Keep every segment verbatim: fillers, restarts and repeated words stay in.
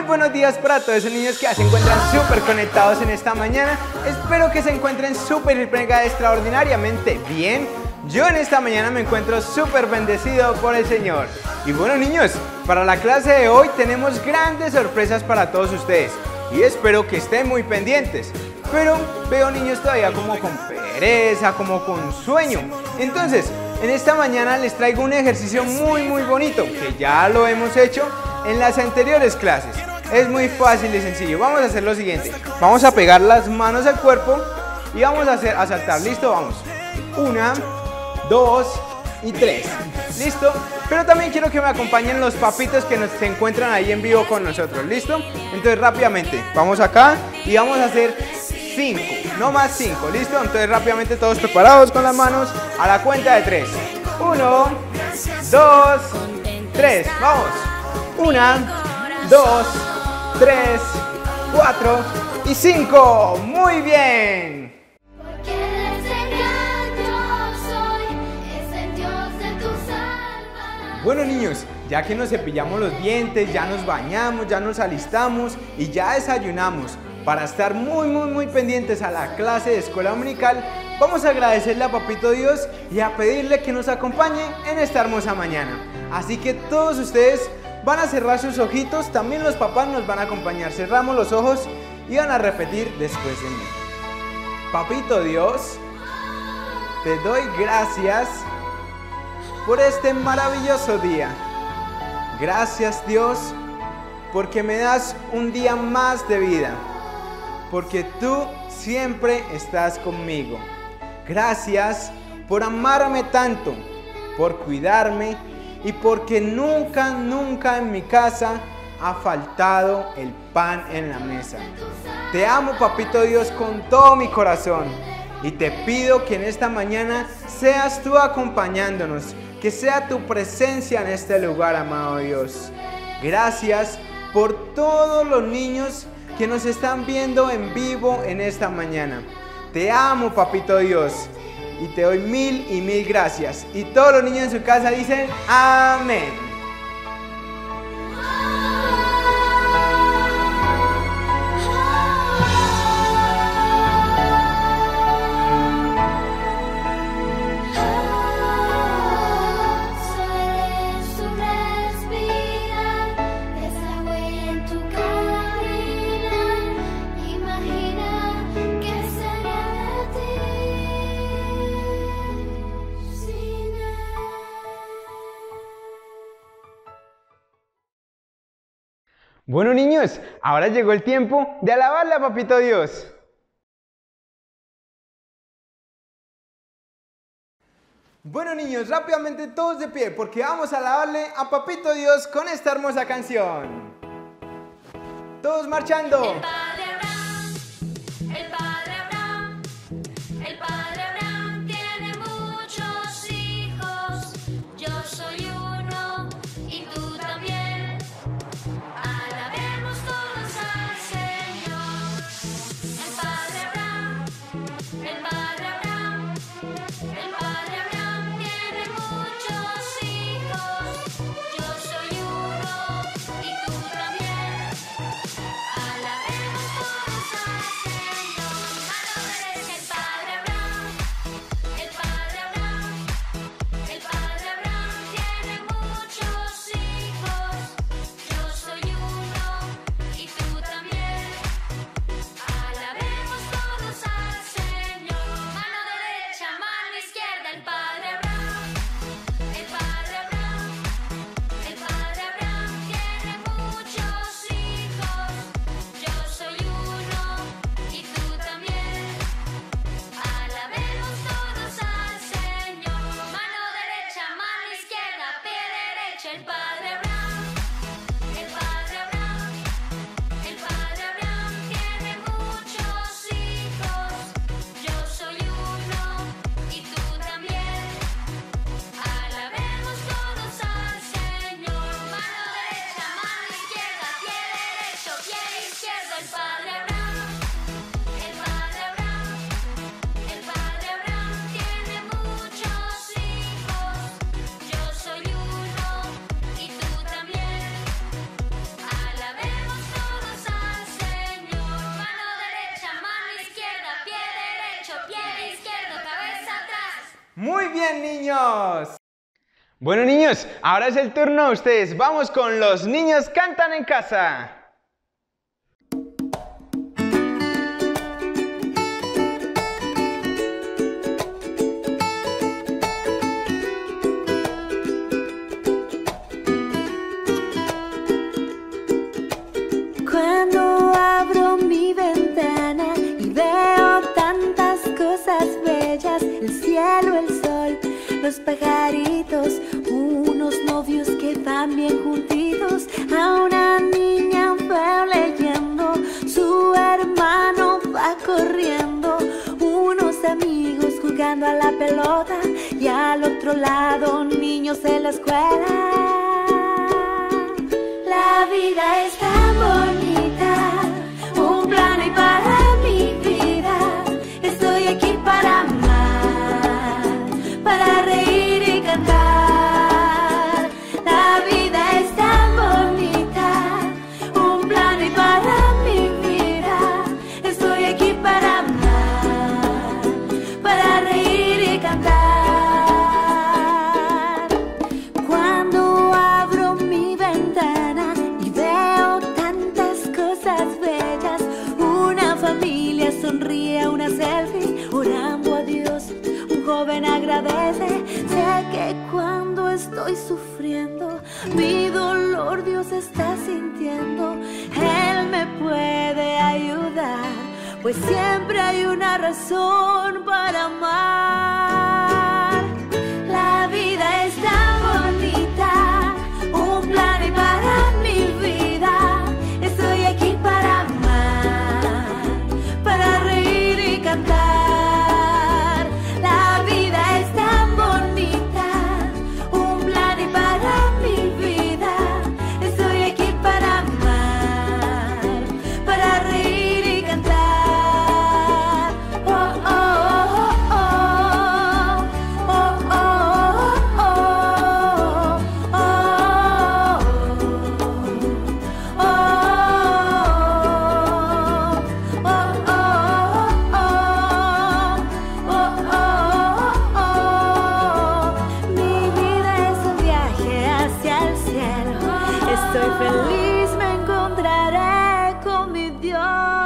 buenos días para todos esos niños que ya se encuentran súper conectados en esta mañana. Espero que se encuentren súper y mega extraordinariamente bien. Yo en esta mañana me encuentro súper bendecido por el Señor. Y bueno, niños, para la clase de hoy tenemos grandes sorpresas para todos ustedes y espero que estén muy pendientes. Pero veo niños todavía como con pereza, como con sueño. Entonces, en esta mañana les traigo un ejercicio muy muy bonito que ya lo hemos hecho en las anteriores clases. Es muy fácil y sencillo. Vamos a hacer lo siguiente. Vamos a pegar las manos al cuerpo y vamos a, hacer, a saltar. ¿Listo? Vamos. Una, dos y tres. ¿Listo? Pero también quiero que me acompañen los papitos que nos, se encuentran ahí en vivo con nosotros. ¿Listo? Entonces rápidamente. Vamos acá y vamos a hacer cinco. No más cinco. ¿Listo? Entonces rápidamente todos preparados con las manos a la cuenta de tres. Uno, dos, tres. Vamos. Una, dos, tres, cuatro y cinco. Muy bien. Bueno niños, ya que nos cepillamos los dientes, ya nos bañamos, ya nos alistamos y ya desayunamos para estar muy muy muy pendientes a la clase de escuela dominical, vamos a agradecerle a Papito Dios y a pedirle que nos acompañe en esta hermosa mañana. Así que todos ustedes van a cerrar sus ojitos, también los papás nos van a acompañar. Cerramos los ojos y van a repetir después de mí. Papito Dios, te doy gracias por este maravilloso día. Gracias Dios, porque me das un día más de vida, porque tú siempre estás conmigo. Gracias por amarme tanto, por cuidarme y porque nunca, nunca en mi casa ha faltado el pan en la mesa. Te amo, Papito Dios, con todo mi corazón y te pido que en esta mañana seas tú acompañándonos, que sea tu presencia en este lugar, amado Dios. Gracias por todos los niños que nos están viendo en vivo en esta mañana. Te amo, Papito Dios, y te doy mil y mil gracias. Y todos los niños en su casa dicen amén. Bueno niños, ahora llegó el tiempo de alabarle a Papito Dios. Bueno niños, rápidamente todos de pie porque vamos a alabarle a Papito Dios con esta hermosa canción. Todos marchando. El padre Abraham, el padre Abraham, el padre Abraham tiene muchos hijos. Yo soy uno y tú también. Alabemos todos al Señor. El padre Abraham, el padre Abraham, el padre Abraham tiene muchos hijos. Yo soy uno y tú también. Alabemos Muy bien, niños. Bueno, niños, ahora es el turno de ustedes. Vamos con Los Niños Cantan en Casa. Cuando abro mi ventana y veo tantas cosas bellas, el cielo, el sol, los pajaritos, unos novios que van bien juntitos, a una niña feo leyendo, su hermano va corriendo, unos amigos jugando a la pelota y al otro lado niños en la escuela. La vida es tan bonita, un plan hay para mi vida. Estoy aquí para amar, para reír y cantar. La vida es tan bonita, un plan hay para mi vida. Estoy aquí para amar, para reír y cantar. Cuando abro mi ventana y veo tantas cosas bellas, una familia sonríe a una selfie, orando a Dios, un joven agradece. Sé que cuando estoy sufriendo, mi dolor Dios está sintiendo, Él me puede ayudar, pues siempre hay una razón para amar. La vida es tan bonita, un plan hay para mi vida. Estoy aquí para amar, para reír y cantar. La vida es tan bonita, un plan hay para mi vida. Estoy aquí para amar, para reír y cantar. Oh, oh, oh, oh, oh, oh, oh, oh, oh, oh, mi vida es un viaje hacia el cielo. Estoy feliz, me encontraré con mi Dios.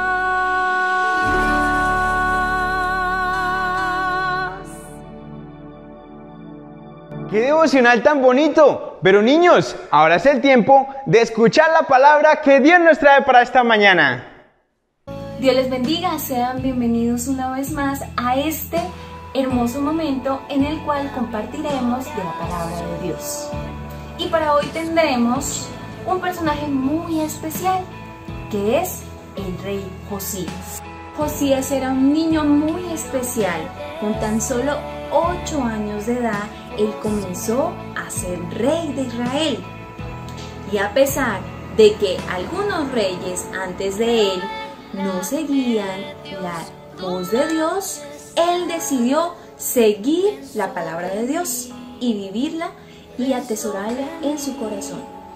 ¡Qué devocional tan bonito! Pero niños, ahora es el tiempo de escuchar la palabra que Dios nos trae para esta mañana. Dios les bendiga, sean bienvenidos una vez más a este hermoso momento en el cual compartiremos de la palabra de Dios. Y para hoy tendremos un personaje muy especial, que es el rey Josías. Josías era un niño muy especial. Con tan solo ocho años de edad, él comenzó a ser rey de Israel. Y a pesar de que algunos reyes antes de él no seguían la voz de Dios, él decidió seguir la palabra de Dios y vivirla y atesorarla en su corazón.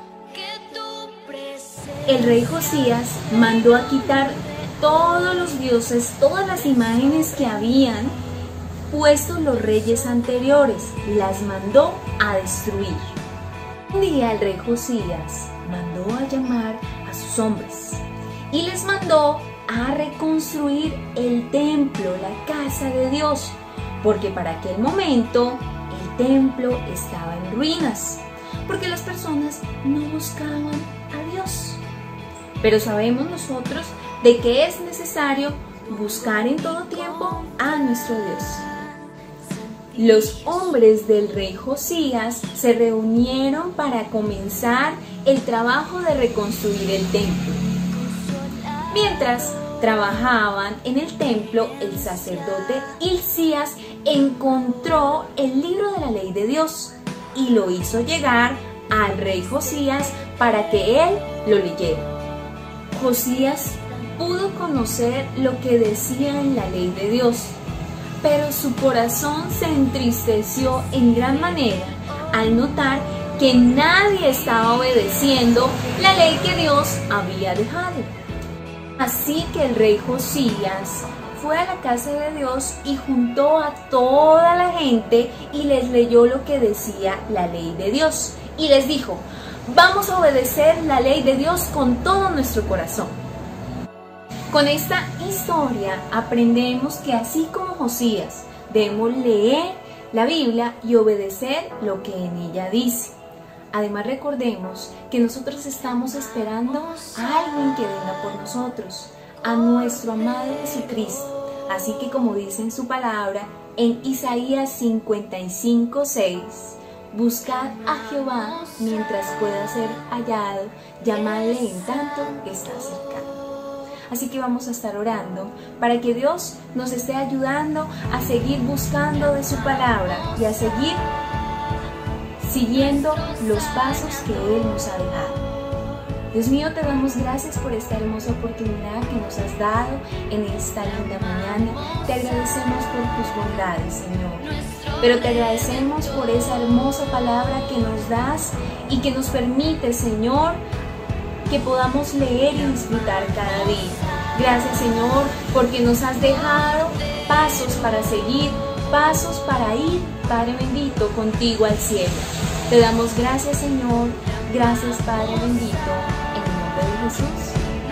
El rey Josías mandó a quitar todos los dioses, todas las imágenes que habían puesto los reyes anteriores, las mandó a destruir. Un día el rey Josías mandó a llamar a sus hombres y les mandó a reconstruir el templo, la casa de Dios, porque para aquel momento el templo estaba en ruinas, porque las personas no buscaban a Dios. Pero sabemos nosotros de que es necesario buscar en todo tiempo a nuestro Dios. Los hombres del rey Josías se reunieron para comenzar el trabajo de reconstruir el templo. Mientras trabajaban en el templo, el sacerdote Hilcías encontró el libro de la ley de Dios y lo hizo llegar al rey Josías para que él lo leyera. Josías pudo conocer lo que decía en la ley de Dios, pero su corazón se entristeció en gran manera al notar que nadie estaba obedeciendo la ley que Dios había dejado. Así que el rey Josías fue a la casa de Dios y juntó a toda la gente y les leyó lo que decía la ley de Dios. Y les dijo, vamos a obedecer la ley de Dios con todo nuestro corazón. Con esta historia aprendemos que así como Josías, debemos leer la Biblia y obedecer lo que en ella dice. Además recordemos que nosotros estamos esperando a alguien que venga por nosotros, a nuestro amado Jesucristo. Así que como dice en su palabra en Isaías cincuenta y cinco, seis, buscad a Jehová mientras pueda ser hallado, llamadle en tanto que está cercano. Así que vamos a estar orando para que Dios nos esté ayudando a seguir buscando de su palabra y a seguir siguiendo los pasos que Él nos ha dejado. Dios mío, te damos gracias por esta hermosa oportunidad que nos has dado en esta linda mañana. Te agradecemos por tus bondades, Señor. Pero te agradecemos por esa hermosa palabra que nos das y que nos permite, Señor, que podamos leer y disfrutar cada día. Gracias, Señor, porque nos has dejado pasos para seguir, pasos para ir, Padre bendito, contigo al cielo. Te damos gracias, Señor. Gracias, Padre bendito, en el nombre de Jesús.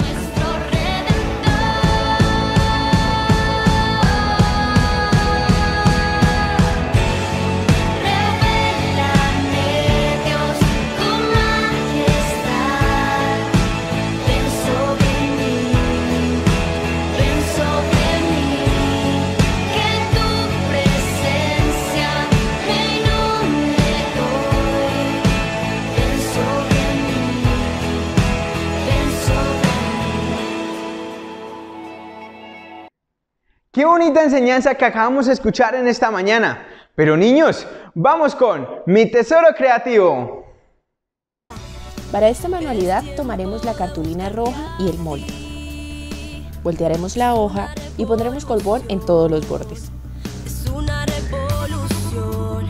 Qué bonita enseñanza que acabamos de escuchar en esta mañana. Pero niños, vamos con mi tesoro creativo. Para esta manualidad tomaremos la cartulina roja y el molde. Voltearemos la hoja y pondremos colbón en todos los bordes. Es una revolución.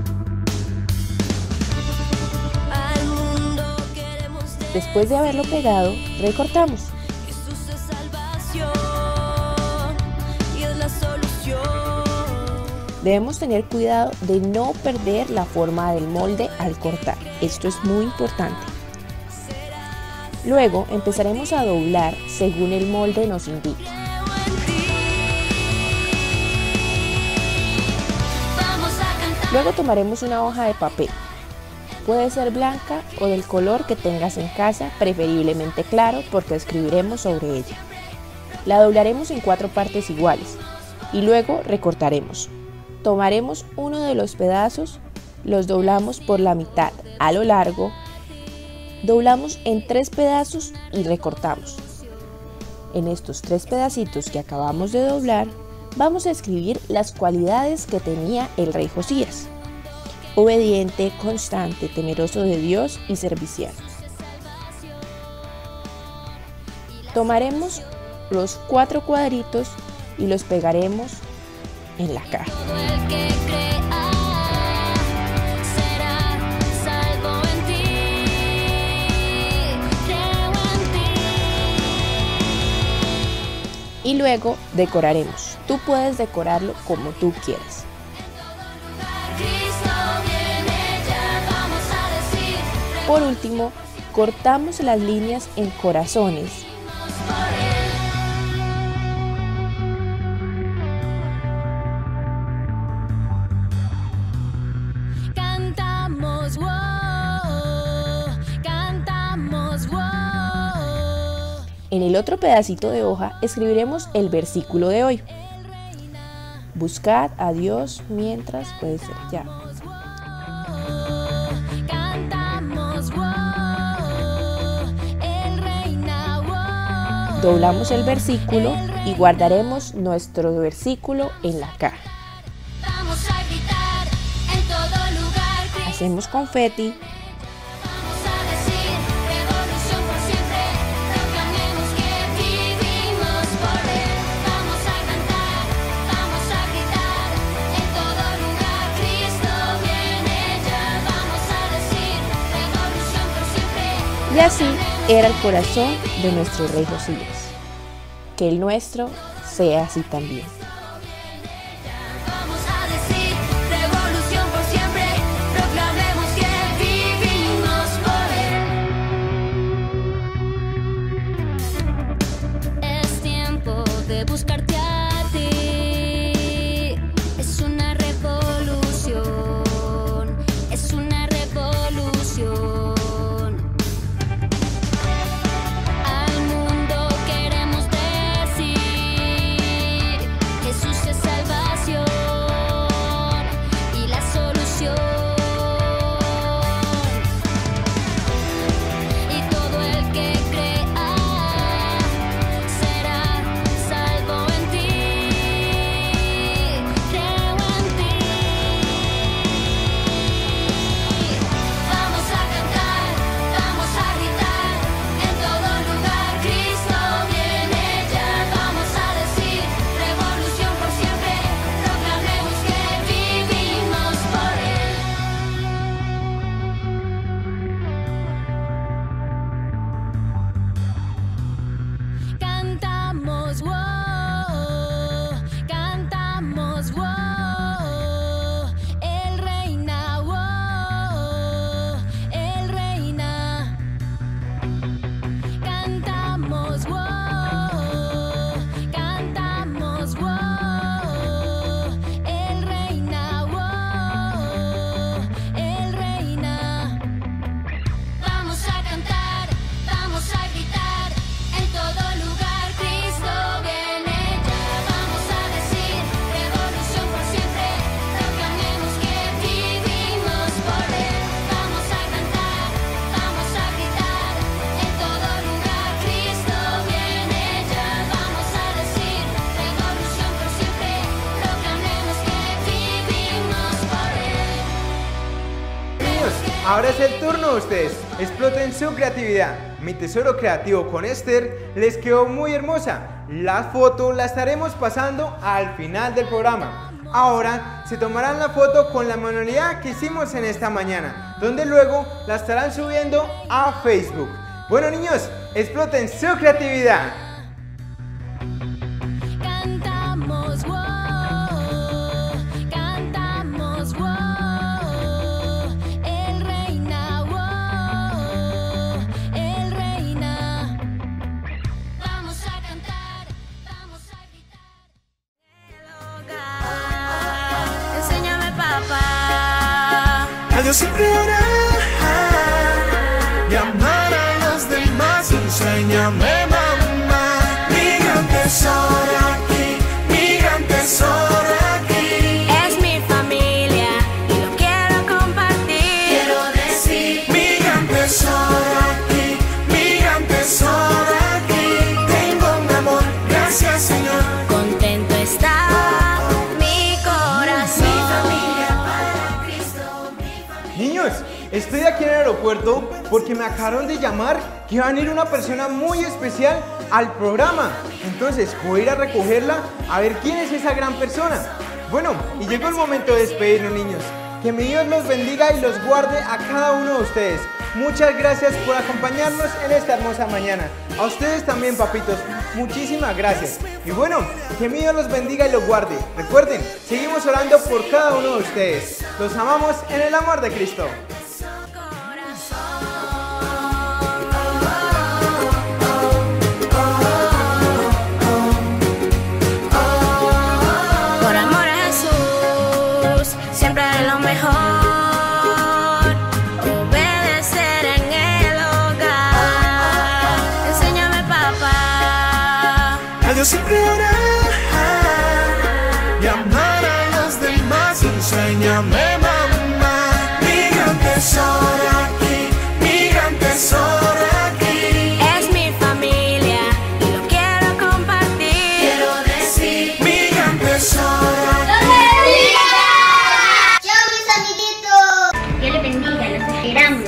Al mundo queremos de Después de haberlo pegado, recortamos. Jesús es salvación y es la solución. Debemos tener cuidado de no perder la forma del molde al cortar. Esto es muy importante. Luego empezaremos a doblar según el molde nos indique. Luego tomaremos una hoja de papel. Puede ser blanca o del color que tengas en casa, preferiblemente claro porque escribiremos sobre ella. La doblaremos en cuatro partes iguales y luego recortaremos. Tomaremos uno de los pedazos, los doblamos por la mitad a lo largo, doblamos en tres pedazos y recortamos. En estos tres pedacitos que acabamos de doblar, vamos a escribir las cualidades que tenía el rey Josías: obediente, constante, temeroso de Dios y servicial. Tomaremos los cuatro cuadritos y los pegaremos en la caja. Todo el que crea será salvo en ti. Creo en ti. Y luego decoraremos. Tú puedes decorarlo como tú quieras. Cristo viene ya, vamos a decir. Por último, cortamos las líneas en corazones. Cantamos, wow, cantamos, wow. En el otro pedacito de hoja escribiremos el versículo de hoy. Buscad a Dios mientras puede ser hallado. Cantamos, wow, Él reina, wow. Doblamos el versículo y guardaremos nuestro versículo en la caja. Vamos a gritar en todo lugar, Cristo. Hacemos confeti. Vamos a decir revolución por siempre. Proclamemos que vivimos por Él. Vamos a cantar, vamos a gritar en todo lugar. Cristo viene ya. Vamos a decir revolución por siempre. Y así era el corazón de nuestro rey Josías. Que el nuestro sea así también. Vamos a decir revolución por siempre, proclamemos que vivimos por él. Es tiempo de buscarte a ti. Es una revolución, es una revolución. Al mundo queremos decir, Jesús es salvación y la solución. Y todo el que crea será salvo en ti. Creo en ti. Vamos a cantar, vamos a gritar en todo lugar. Cristo viene ya. Vamos a decir revolución por siempre. Proclamemos que vivimos por él. Cantamos, wow, cantamos, wow, Él reina, wow, Él reina. Cantamos, wow, cantamos, wow, Él reina, wow, Él reina. Vamos a cantar, vamos a gritar en todo lugar. Cristo viene ya. Vamos a decir revolución por siempre. Proclamemos que vivimos por él. Vamos a cantar, vamos a gritar en todo lugar. Cristo viene ya. Vamos a decir revolución por siempre. Proclamemos que vivimos por él. Niños, ahora es el turno de ustedes. Exploten su creatividad. Mi tesoro creativo con Esther les quedó muy hermosa. La foto la estaremos pasando al final del programa. Ahora se tomarán la foto con la manualidad que hicimos en esta mañana, donde luego la estarán subiendo a Facebook. Bueno, niños, exploten su creatividad. Cantamos, wow, cantamos, wow, Él reina, wow, Él reina. Vamos a cantar, vamos a gritar. Enséñame, papá. A Dios siempre orar y amar a los demás. Enséñame, mamá, mi gran tesoro aquí, mi gran tesoro aquí. Es mi familia y lo quiero compartir. Quiero decir, Mi gran tesoro aquí, mi gran tesoro aquí. Tengo un amor, gracias Señor. contento está mi corazón. Mi familia para Cristo, mi familia. Niños, estoy aquí en el aeropuerto porque me acabaron de llamar que va a venir una persona muy especial al programa. Entonces voy a ir a recogerla a ver quién es esa gran persona. Bueno, y llegó el momento de despedirnos, niños. Que mi Dios los bendiga y los guarde a cada uno de ustedes. Muchas gracias por acompañarnos en esta hermosa mañana. A ustedes también, papitos, muchísimas gracias. Y bueno, que mi Dios los bendiga y los guarde. Recuerden, seguimos orando por cada uno de ustedes. Los amamos en el amor de Cristo. Por amor a Jesús, siempre lo mejor. Obedecer en el hogar. Enséñame, papá. A Dios siempre orar y amar a los demás. Enséñame, mamá, mi gran tesoro aquí, mi gran tesoro aquí. Es mi familia y lo quiero compartir. Quiero decir, Mi gran tesoro aquí. ¡Chao, mis amiguitos! Dios les bendiga, los esperamos.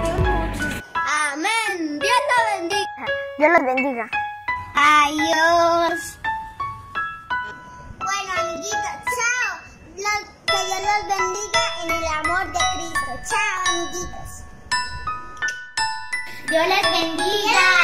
Amén. Dios los bendiga. Dios los bendiga. Adiós. Bueno, amiguitos, chao. Los- que Dios los bendiga en el amor de Cristo. Chao, amiguitos. Dios les bendiga.